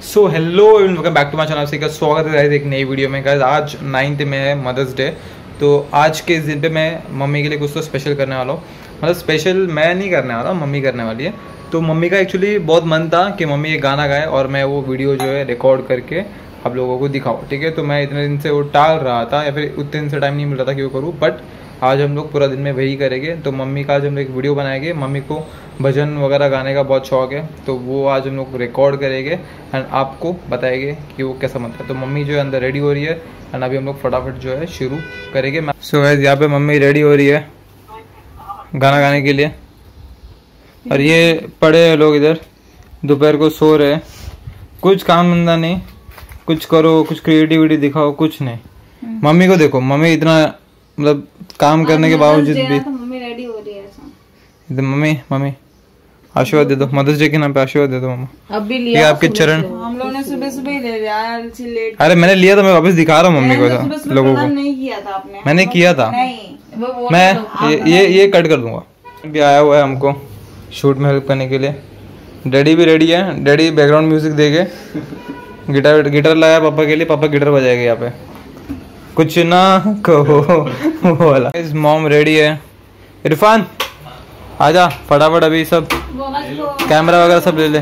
So hello welcome back to my channel. का स्वागत है गाइस एक नई वीडियो में। गाइस आज 9th में है मदर्स डे, तो आज के इस दिन पे मैं मम्मी के लिए कुछ तो स्पेशल करने वाला हूँ। मतलब स्पेशल मैं नहीं करने वाला, मम्मी करने वाली है। तो मम्मी का एक्चुअली बहुत मन था कि मम्मी एक गाना गाए और मैं वो वीडियो जो है रिकॉर्ड करके आप लोगों को दिखाऊँ, ठीक है। तो मैं इतने दिन से वो टाल रहा था या फिर उतने दिन से टाइम नहीं मिल रहा था कि वो करूँ, बट आज हम लोग पूरा दिन में वही करेंगे। तो मम्मी का आज हम लोग एक वीडियो बनाएंगे। मम्मी को भजन वगैरह गाने का बहुत शौक है, तो वो आज हम लोग रिकॉर्ड करेंगे एंड आपको बताएंगे कि वो कैसा बनता है। तो मम्मी जो है अंदर रेडी हो रही है एंड अभी हम लोग फटाफट जो है शुरू करेंगे। सो गाइस यहाँ पे मम्मी रेडी हो रही है गाना गाने के लिए, और ये पड़े लोग इधर दोपहर को सो रहे हैं। कुछ काम धंधा नहीं, कुछ करो, कुछ क्रिएटिविटी दिखाओ, कुछ नहीं। मम्मी को देखो, मम्मी इतना मतलब काम करने के बावजूद भी मम्मी रेडी हो रही है। मम्मी आशीर्वाद दे दो, मदर्स डे के नाम पे आशीर्वाद दे दो मम्मा। अब भी लिया आपके चरण। हम लोगों ने सुबह सुबह ही ले लिया लेट। अरे मैंने लिया था, मैं वापस दिखा रहा हूँ मम्मी को, लोगों को। नहीं किया था आपने? मैंने किया था। नहीं मैं ये कट कर दूंगा। भी आया हुआ है हमको शूट में हेल्प करने के लिए। डैडी भी रेडी है। डैडी बैकग्राउंड म्यूजिक देके गिटार लाया पापा के लिए, पापा गिटार बजाएंगे यहाँ पे। कुछ ना कहो वो वाला। इस मॉम रेडी है। इरफान आजा फटाफट, अभी सब कैमरा वगैरह सब ले ले।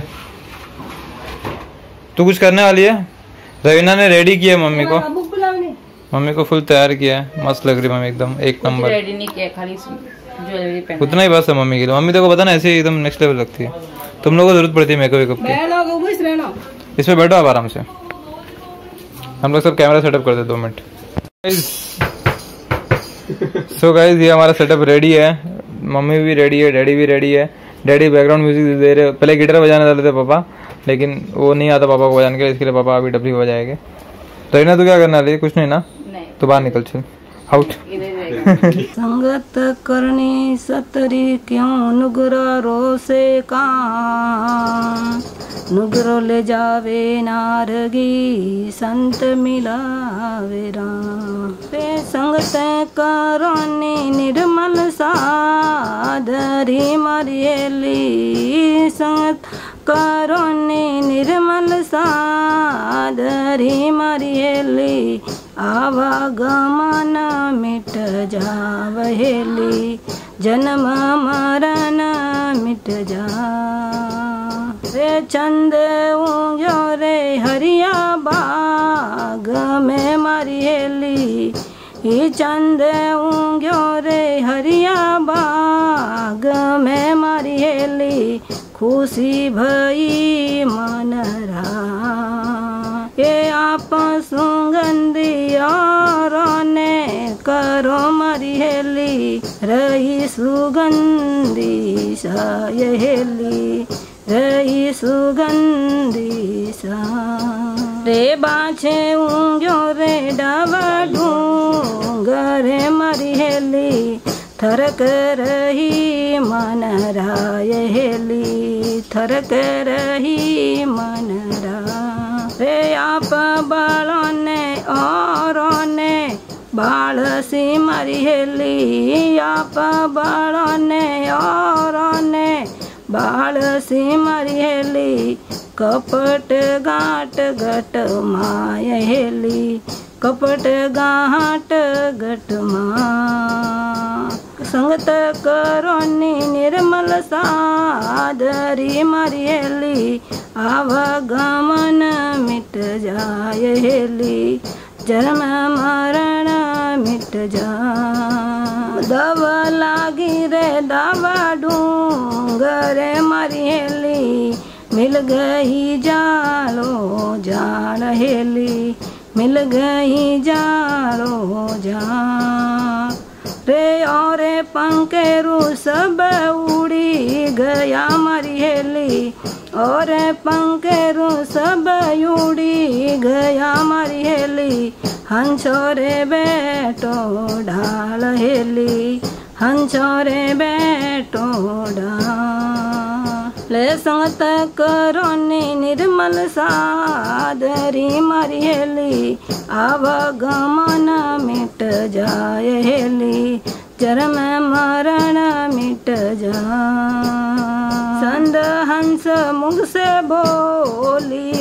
तू कुछ करने वाली है? रवीना ने रेडी किया है मम्मी को, मम्मी को फुल तैयार किया है। मस्त लग रही मम्मी, एकदम एक नंबर। रेडी नहीं किया, खाली ज्वेलरी पहना। उतना ही बस है मम्मी के लिए। मम्मी देखो पता ना ऐसे एकदम नेक्स्ट लेवल लगती है। तुम लोगों को जरूरत पड़ती है मेकअप वेकअप की। इसमें बैठो आप आराम से। हम लोग सब कैमरा सेटअप कर दे 2 मिनट। सो गाइस ये हमारा सेटअप रेडी है। मम्मी भी रेडी है, डैडी भी रेडी है। डैडी बैकग्राउंड म्यूजिक दे रहे। पहले गिटार बजाने वाले थे पापा, लेकिन वो नहीं आता पापा को बजाने के लिए, इसके लिए पापा अभी डबली बजाएंगे। तो इन्हें तो क्या करना है? कुछ नहीं ना, तो बाहर निकल, चल आउट। संगत करनी सतरी क्यों नुगरा रो से काम, नुगरो ले जावे नारगी संत मिलावे राम। रे संगत करनी निर्मल साधरी मरियली, संगत करोनी निर्मल साधरी मरियली, आवागमन मिट जावहेली, जन्म मरण मिट जा। रे चंद ऊँग्यो रे हरिया बाग में मरियली, ही चंद ऊँग्यो रे हरिया बाग में मरियली, खुशी भई मन रा। ये आप सुगंधी और ने करो मरियली, रही सुगंधी सायली, रही सुगंधी सा। रे बाछे ऊँग्यो रे डावा ढूंगरे मरियली, थरक रही मन रायली, थरक रही मन रा। रे आप बालों ने औरों ने बाल सी मरियली, आप बालों ने औरों ने बाल सी मरियली, कपट गाट गट मायली, कपट गाट गट मा। संगत करोनी निर्मल साधरी मरियली, आवागमन मिट जायली, जन्म मरण मिट जा। दव लागी रे दावा ढूंगरे मरियली, मिल गई जालो जान हेली, मिल गई जालो जा। रे और पंखेरु सब उड़ी गया मरियली, और पंखेरु सब उड़ी गया मरियली, हंसो रे बेटो ढाल हेली, हंसो रे बेटो ढाल। ले संगत करोनी निर्मल साधरी मरियली, आवागमन मिट जायली, जन्म मरण मिट जा। संद हंस मुख से बोलियो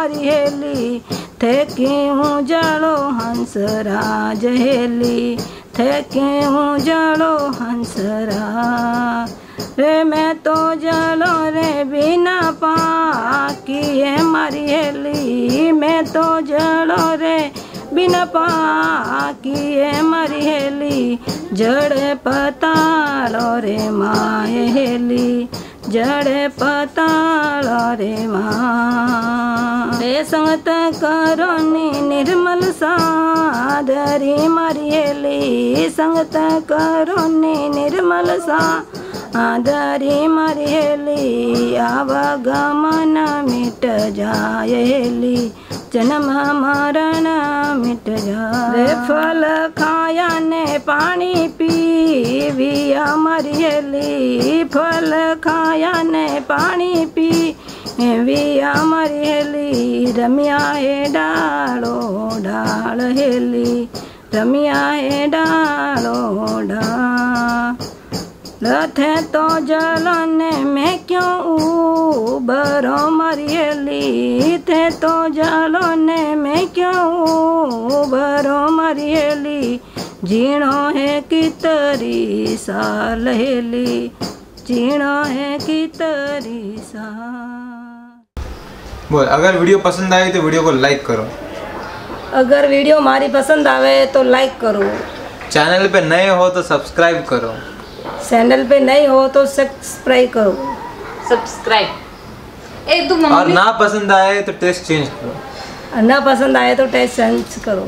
मारी हेली थे क्यों जड़ो हंसराज हेली थे क्यों जड़ो हंसराज रे मैं तो जलो रे बिना पाकी है मारी हेली मैं तो जलो रे बिना पाकी है मारी हेली जड़े पतालो रे माए हेली जड़े पतालो रे माँ रे संगत करो निर्मल सादरी मारी हेली संगत करो निर्मल सा आदरी मारी हेली आवागमन मिट जाए हेली जन्म मरण मिट जाए फल खाया ने पानी पी हमारी हेली फल खाया ने पानी पी हमारी हेली रमिया है डालो डाल हेली रमिया है डालो डाल रथे तो जलने में क्यों उबरो मारी हेली थे तो जलने में क्यों उबरो मारी हेली जीणो है कितरी साल हेली जीणो है कितरी साल। बोल, अगर वीडियो पसंद आए तो वीडियो को लाइक करो। अगर वीडियो हमारी पसंद आवे तो लाइक करो। चैनल पे नए हो तो सब्सक्राइब करो। चैनल पे नहीं हो तो सब्सक्राइब करो। सब्सक्राइब ए तू और ना पसंद आए तो टेस्ट चेंज करो। ना पसंद आए तो टेस्ट चेंज करो।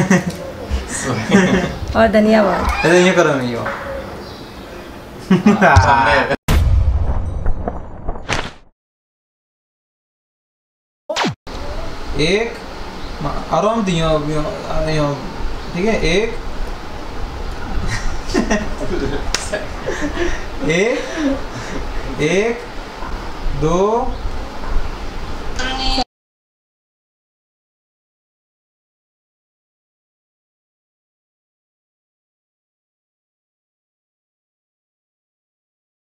और धन्यवाद। ये करो नहीं हो। एक आराम दियो ठीक है। एक 1 2